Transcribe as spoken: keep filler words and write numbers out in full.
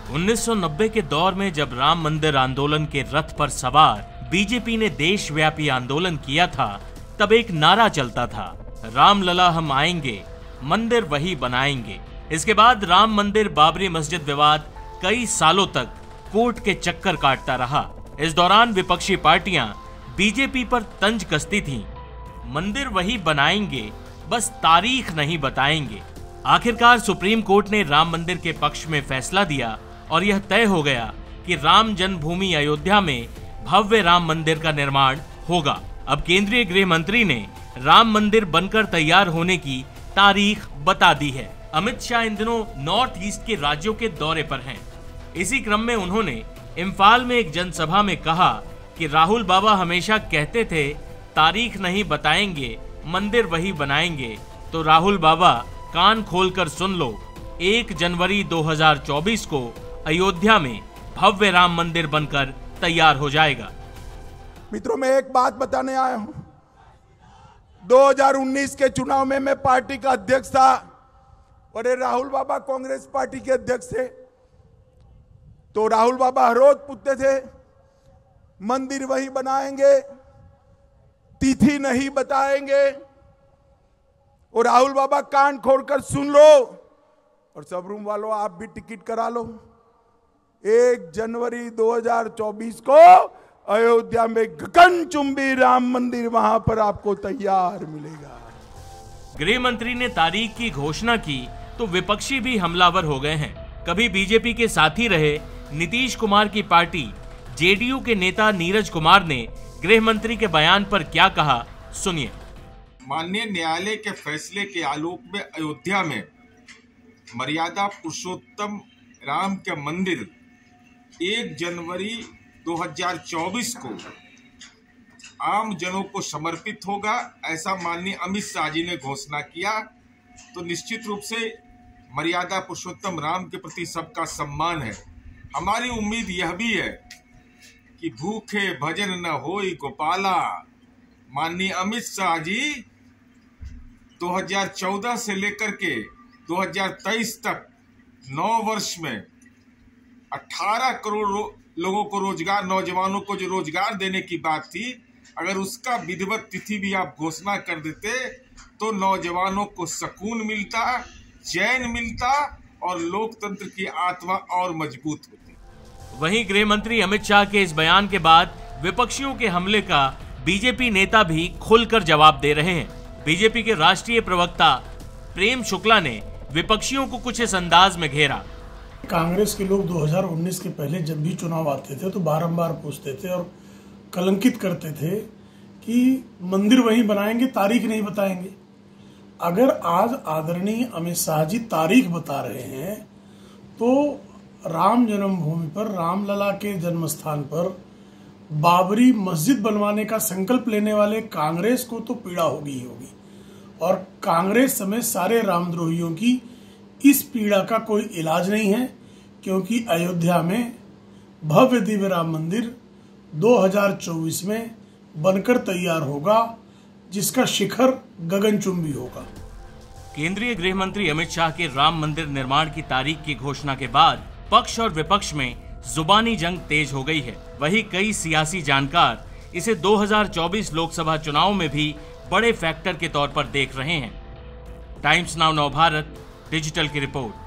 उन्नीस सौ नब्बे के दौर में जब राम मंदिर आंदोलन के रथ पर सवार बीजेपी ने देशव्यापी आंदोलन किया था, तब एक नारा चलता था, रामलला हम आएंगे, मंदिर वही बनाएंगे। इसके बाद राम मंदिर बाबरी मस्जिद विवाद कई सालों तक कोर्ट के चक्कर काटता रहा। इस दौरान विपक्षी पार्टियां बीजेपी पर तंज कसती थीं, मंदिर वही बनाएंगे, बस तारीख नहीं बताएंगे। आखिरकार सुप्रीम कोर्ट ने राम मंदिर के पक्ष में फैसला दिया और यह तय हो गया कि राम जन्मभूमि अयोध्या में भव्य राम मंदिर का निर्माण होगा। अब केंद्रीय गृह मंत्री ने राम मंदिर बनकर तैयार होने की तारीख बता दी है। अमित शाह इन दिनों नॉर्थ ईस्ट के राज्यों के दौरे पर हैं। इसी क्रम में उन्होंने इम्फाल में एक जनसभा में कहा कि राहुल बाबा हमेशा कहते थे तारीख नहीं बताएंगे, मंदिर वही बनाएंगे। तो राहुल बाबा कान खोलकर सुन लो, एक जनवरी दो हज़ार चौबीस को अयोध्या में भव्य राम मंदिर बनकर तैयार हो जाएगा। मित्रों, मैं एक बात बताने आया हूं। दो हज़ार उन्नीस के चुनाव में मैं पार्टी का अध्यक्ष था और राहुल बाबा कांग्रेस पार्टी के अध्यक्ष थे। तो राहुल बाबा हर रोज पूछते थे, मंदिर वही बनाएंगे, तिथि नहीं बताएंगे। और राहुल बाबा कान खोलकर सुन लो और सब रूम वालों आप भी टिकट करा लो, एक जनवरी दो हज़ार चौबीस को अयोध्या में गगनचुंबी राम मंदिर वहां पर आपको तैयार मिलेगा। गृह मंत्री ने तारीख की घोषणा की तो विपक्षी भी हमलावर हो गए हैं। कभी बीजेपी के साथी रहे नीतीश कुमार की पार्टी जेडीयू के नेता नीरज कुमार ने गृह मंत्री के बयान पर क्या कहा, सुनिए। माननीय न्यायालय के फैसले के आलोक में अयोध्या में मर्यादा पुरुषोत्तम राम का मंदिर एक जनवरी दो हज़ार चौबीस को आम जनों को समर्पित होगा, ऐसा माननीय अमित शाह जी ने घोषणा किया। तो निश्चित रूप से मर्यादा पुरुषोत्तम राम के प्रति सबका सम्मान है। हमारी उम्मीद यह भी है कि भूखे भजन न होई गोपाला। माननीय अमित शाह जी दो हज़ार चौदह से लेकर के दो हज़ार तेईस तक नौ वर्ष में अठारह करोड़ लोगों को रोजगार, नौजवानों को जो रोजगार देने की बात थी, अगर उसका विधिवत तिथि भी आप घोषणा कर देते तो नौजवानों को सुकून मिलता, चैन मिलता और लोकतंत्र की आत्मा और मजबूत होती। वहीं गृह मंत्री अमित शाह के इस बयान के बाद विपक्षियों के हमले का बीजेपी नेता भी खुलकर जवाब दे रहे हैं। बीजेपी के राष्ट्रीय प्रवक्ता प्रेम शुक्ला ने विपक्षियों को कुछ इस अंदाज में घेरा। कांग्रेस के लोग दो हज़ार उन्नीस के पहले जब भी चुनाव आते थे तो बारंबार पूछते थे और कलंकित करते थे कि मंदिर वहीं बनाएंगे, तारीख नहीं बताएंगे। अगर आज आदरणीय अमित शाह जी तारीख बता रहे हैं तो राम जन्मभूमि पर, रामलला के जन्म स्थान पर बाबरी मस्जिद बनवाने का संकल्प लेने वाले कांग्रेस को तो पीड़ा होगी ही होगी और कांग्रेस समेत सारे रामद्रोहियों की इस पीड़ा का कोई इलाज नहीं है, क्योंकि अयोध्या में भव्य दिव्य राम मंदिर दो हज़ार चौबीस में बनकर तैयार होगा, जिसका शिखर गगनचुंबी होगा। केंद्रीय गृह मंत्री अमित शाह के राम मंदिर निर्माण की तारीख की घोषणा के बाद पक्ष और विपक्ष में जुबानी जंग तेज हो गई है। वहीं कई सियासी जानकार इसे दो हज़ार चौबीस लोकसभा चुनाव में भी बड़े फैक्टर के तौर पर देख रहे हैं। टाइम्स नाउ नव भारत डिजिटल की रिपोर्ट।